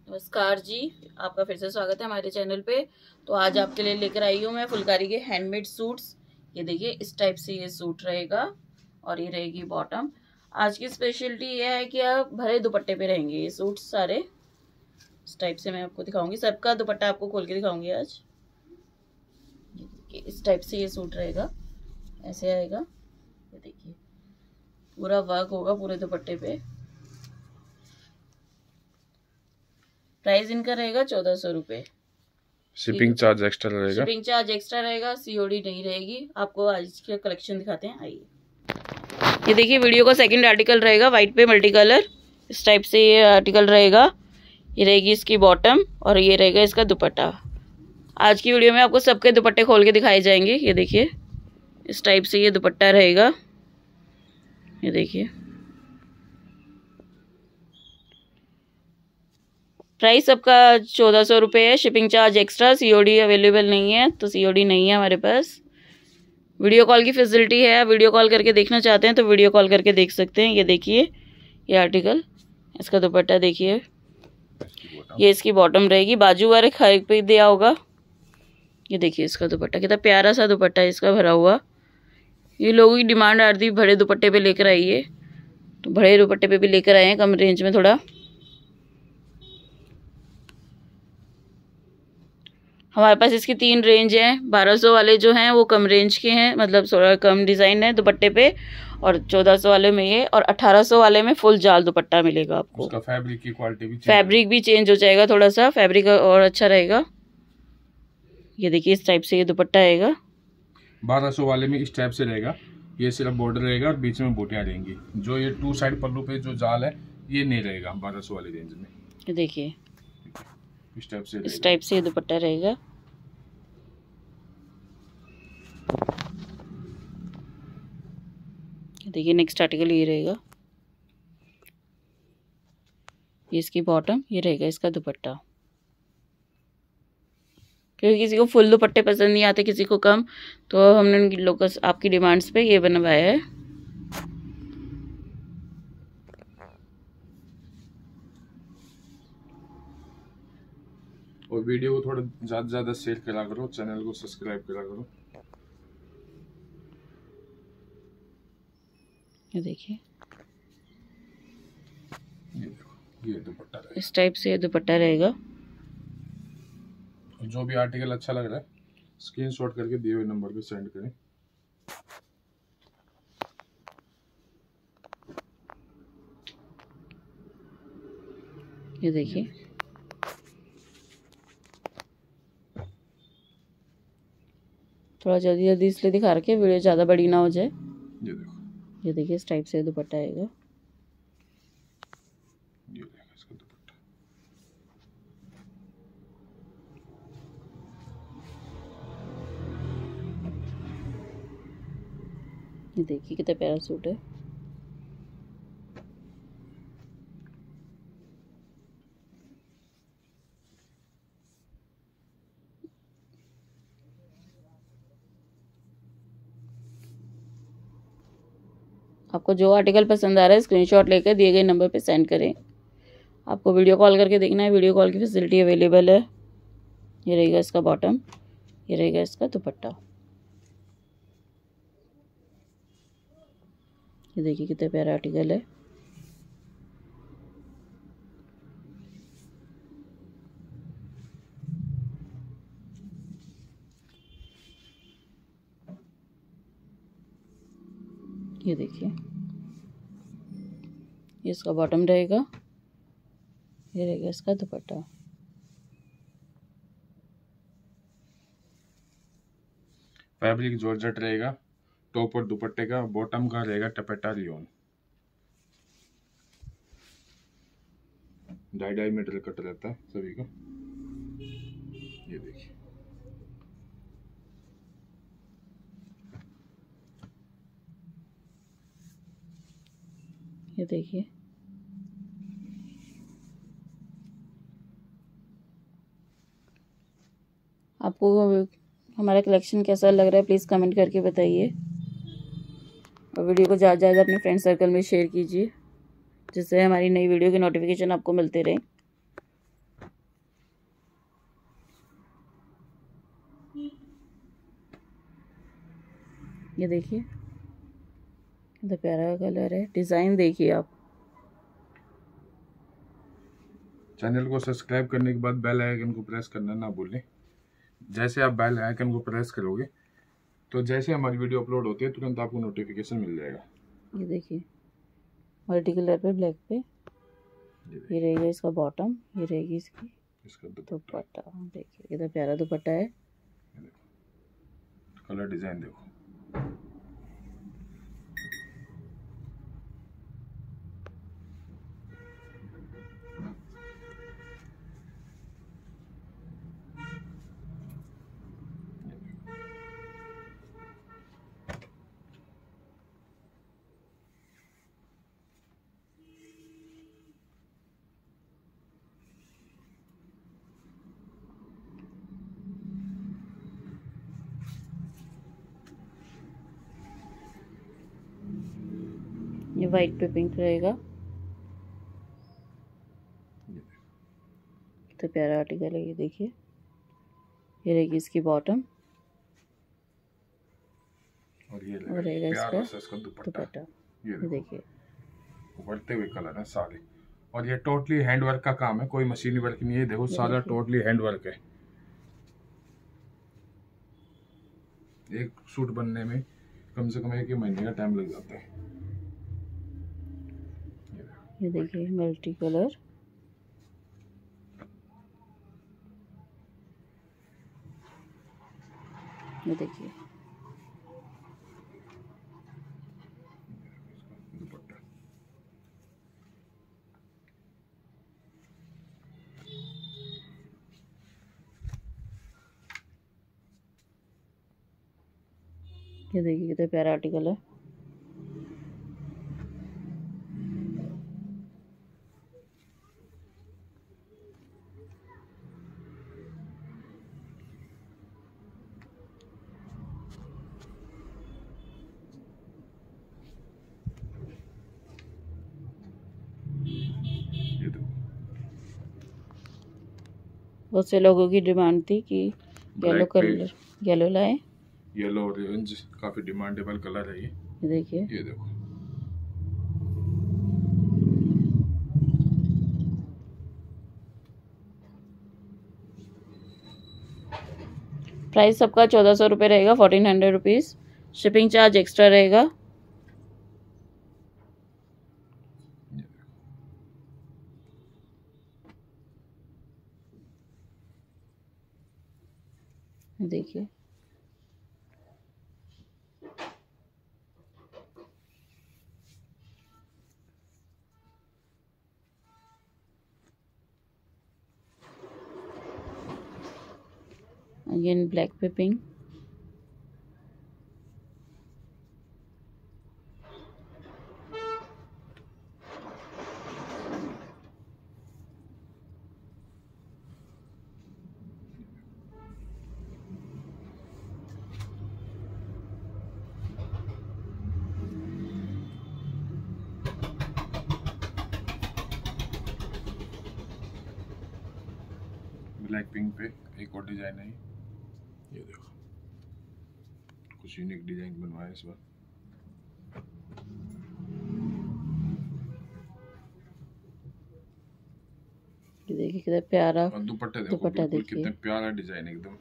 नमस्कार जी, आपका फिर से स्वागत है हमारे चैनल पे। तो आज आपके लिए लेकर आई हूँ मैं फुलकारी के हैंडमेड सूट्स। ये देखिए, इस टाइप से ये सूट रहेगा और ये रहेगी बॉटम। आज की स्पेशलिटी ये है कि आप भरे दुपट्टे पे रहेंगे ये सूट सारे। इस टाइप से मैं आपको दिखाऊंगी, सबका दुपट्टा आपको खोल के दिखाऊंगी आज। ये देखिए, इस टाइप से ये सूट रहेगा, ऐसे आएगा। ये देखिए, पूरा वर्क होगा पूरे दुपट्टे पे। प्राइस इनका रहेगा 1400 रुपये। शिपिंग चार्ज एक्स्ट्रा रहेगा। शिपिंग चार्ज एक्स्ट्रा रहेगा, सीओडी नहीं रहेगी। आपको आज की कलेक्शन दिखाते हैं, आइए। ये देखिए, वीडियो का सेकंड आर्टिकल रहेगा व्हाइट पे मल्टी कलर। इस टाइप से ये आर्टिकल रहेगा। ये रहेगी इसकी बॉटम और ये रहेगा इसका दुपट्टा। आज की वीडियो में आपको सबके दुपट्टे खोल के दिखाए जाएंगे। ये देखिए, इस टाइप से ये दुपट्टा रहेगा। ये देखिए, प्राइस सबका 1400 रुपये है। Shipping charge extra, COD available नहीं है, तो सीओडी नहीं है हमारे पास। वीडियो कॉल की फैसिलिटी है, वीडियो कॉल करके देखना चाहते हैं तो वीडियो कॉल करके देख सकते हैं। ये देखिए, ये आर्टिकल, इसका दुपट्टा देखिए, ये इसकी बॉटम रहेगी। बाजू वर्क हर पे दिया होगा। ये देखिए इसका दुपट्टा, कितना प्यारा सा दुपट्टा है इसका भरा हुआ। ये लोगों की डिमांड आ रही थी बड़े दुपट्टे पे लेकर आइए, तो बड़े दुपट्टे पे भी लेकर आए हैं, कम रेंज में थोड़ा। हमारे पास इसकी 3 रेंज हैं। 1200 वाले जो हैं वो कम रेंज के हैं, मतलब थोड़ा कम डिज़ाइन है दुपट्टे पे, और 1400 वाले में ये, और 1800 वाले में फुल जाल दुपट्टा मिलेगा आपको। उसका फैब्रिक की क्वालिटी भी चेंज हो जाएगा, थोड़ा सा फैब्रिक और अच्छा रहेगा। ये देखिए, इस टाइप से ये दुपट्टा आएगा। 1200 वाले में इस टाइप से रहेगा। ये सिर्फ बॉर्डर रहेगा और बीच में बूटियां रहेंगी। जो ये 2 साइड पल्लू पे जो जाल है ये नहीं रहेगा 1200 वाली रेंज में। ये देखिए, इस टाइप से ये दुपट्टा रहेगा। देखिए, नेक्स्ट आर्टिकल ये रहेगा। ये इसकी बॉटम, ये रहेगा इसका दुपट्टा। क्योंकि किसी को फुल दुपट्टे पसंद नहीं आते, किसी को कम, तो हमने लोग आपकी डिमांड्स पे ये बनवाया है। और वीडियो को थोड़ा ज़्यादा से ज़्यादा शेयर करा करो, चैनल को सब्सक्राइब करा करो। ये देखिए, ये दुपट्टा रहेगा। इस टाइप से ये दुपट्टा रहेगा। जो भी आर्टिकल अच्छा लग रहा है स्क्रीनशॉट करके दिए हुए नंबर पे सेंड करें। ये देखिए, थोड़ा जल्दी जल्दी इसलिए दिखा रखे वीडियो ज़्यादा बड़ी ना हो जाए। ये देखो, ये देखिए, इस टाइप से दुपट्टा आएगा। ये देखो इसका दुपट्टा। ये देखिए, कितना प्यारा सूट है। आपको जो आर्टिकल पसंद आ रहा है स्क्रीनशॉट लेकर दिए गए नंबर पे सेंड करें। आपको वीडियो कॉल करके देखना है, वीडियो कॉल की फैसिलिटी अवेलेबल है। ये रहेगा इसका बॉटम, ये रहेगा इसका दुपट्टा। ये देखिए, कितना प्यारा आर्टिकल है। ये देखिए, ये इसका बॉटम रहेगा, ये रहेगा इसका दुपट्टा। फैब्रिक जॉर्जेट रहेगा। टॉप और दुपट्टे का, बॉटम का रहेगा टपेटा रियोन। 2.5 मीटर कट रहता है सभी का। ये देखिए, ये देखिए, आपको हमारा कलेक्शन कैसा लग रहा है प्लीज़ कमेंट करके बताइए, और वीडियो को ज़्यादा से ज़्यादा अपने फ्रेंड सर्कल में शेयर कीजिए, जिससे हमारी नई वीडियो की नोटिफिकेशन आपको मिलते रहे। ये देखिए कितना प्यारा कलर है। डिज़ाइन देखिए आप। चैनल को सब्सक्राइब करने के बाद बेल आइकन को प्रेस करना ना भूलें। जैसे आप बेल आइकन को प्रेस करोगे तो जैसे हमारी वीडियो अपलोड होती है तुरंत आपको नोटिफिकेशन मिल जाएगा। ये देखिए मल्टी कलर पे ब्लैक पे। ये रहेगा इसका बॉटम, ये रहेगी इसका दुपट्टा। देखिए कितना प्यारा दुपट्टा है। कलर डिजाइन देखो। ये वाइट पे पिंक रहेगा। तो प्यारा आर्टिकल है ये देखिए। ये रहेगी इसकी बॉटम और ये रहेगा इसका दुपट्टा। ये देखिए उभरते हुए कलर है सारे। और ये टोटली हैंड वर्क का काम है, कोई मशीनी वर्क नहीं है। देखो सारा टोटली हैंड वर्क है। एक सूट बनने में कम से कम 1 महीने का टाइम लग जाता है। ये देखिए मल्टी कलर। ये देखिए दुपट्टा। ये देखिए कितना प्यारा आर्टिकल है। बहुत से लोगों की डिमांड थी कि येलो कलर, येलो लाए। येलो ऑरेंज काफी डिमांडेबल कलर है ये देखिए। ये देखो प्राइस सबका 1400 रुपये रहेगा, 1400 रुपीज़। शिपिंग चार्ज एक्स्ट्रा रहेगा। देखिए अगेन ब्लैक पे पिंक। ब्लैक पिंक पे एक और डिजाइन है ये देखो। कुछ यूनिक डिजाइन बनवाया इस बार। ये देखिए कितना प्यारा दुपट्टा देखो। दुपट्टा देखिए कितना प्यारा डिजाइन एकदम।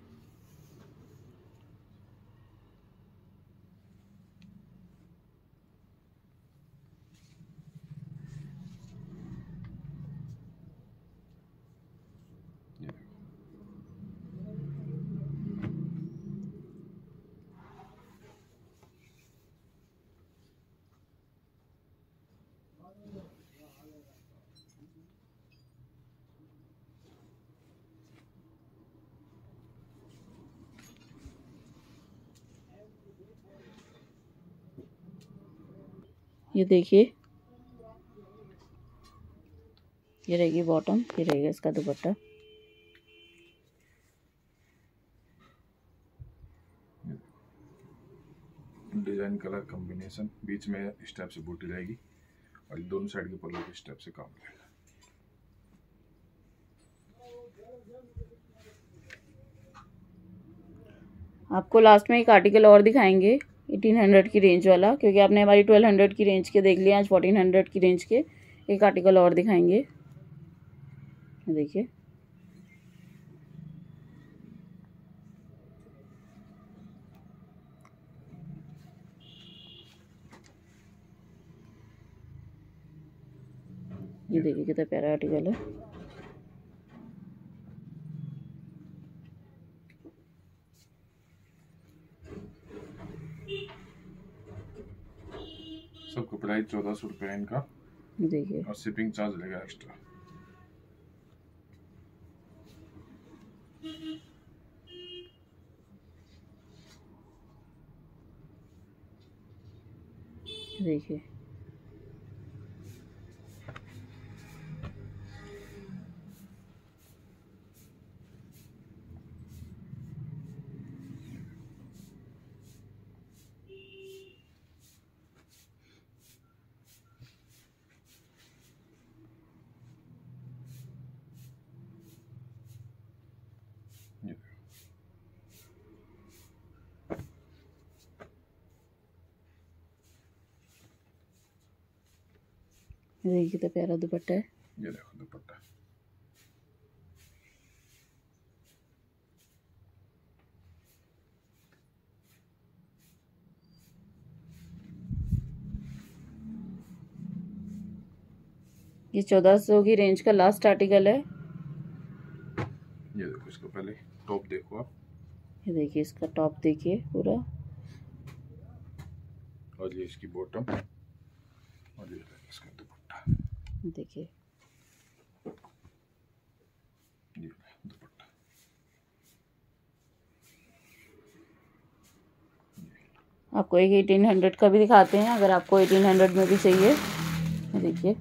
ये देखिए ये रहेगी बॉटम, ये रहेगा इसका दुपट्टा। डिजाइन कलर कॉम्बिनेशन, बीच में स्टेप से बूटी रहेगी और दोनों साइड के पल्लू के स्टेप से काम रहेगा। आपको लास्ट में एक आर्टिकल और दिखाएंगे। 1800 की रेंज वाला, क्योंकि आपने हमारी 1200 की रेंज के देख लिया, आज 1400 की रेंज के एक आर्टिकल और दिखाएंगे। देखिए ये देखिए कितना प्यारा आर्टिकल है। सबका प्राइस 1400 रुपये है इनका। देखिए और शिपिंग चार्ज लगेगा एक्स्ट्रा। देखिए देखिए कितना प्यारा दुपट्टा है। ये देखो दुपट्टा। ये 1400 की रेंज का लास्ट आर्टिकल है। ये देखो इसका पहले टॉप देखो आप। ये देखिए इसका टॉप देखिए पूरा, और ये इसकी बॉटम, और ये इसका दुपट्टा। देखिए ये दुपट्टा। आपको एक 1800 का भी दिखाते हैं, अगर आपको 1800 में भी चाहिए। देखिए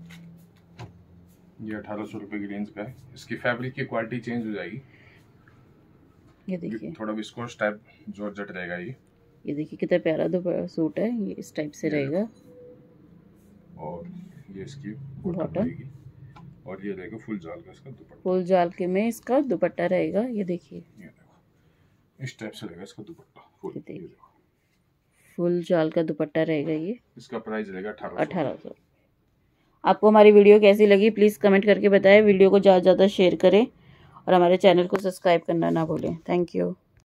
ये 1800 रुपये की रेंज का है। इसकी फैब्रिक की क्वालिटी चेंज हो जाएगी। ये देखिए थोड़ा विस्कोस टाइप जॉर्जेट रहेगा ये देखिए कितना प्यारा दुपट्टा सूट है, ये इस टाइप से रहेगा। और ये इसकी बॉटम रहेगी, और ये रहेगा फुल जाल का इसका दुपट्टा। फुल जाल के में इसका दुपट्टा रहेगा। ये देखिए ये देखो इस टाइप से रहेगा इसका दुपट्टा फुल। ये देखो फुल जाल का दुपट्टा रहेगा ये। इसका प्राइस रहेगा 1800। आपको हमारी वीडियो कैसी लगी प्लीज़ कमेंट करके बताएं। वीडियो को ज़्यादा से ज़्यादा शेयर करें और हमारे चैनल को सब्सक्राइब करना ना भूलें। Thank you.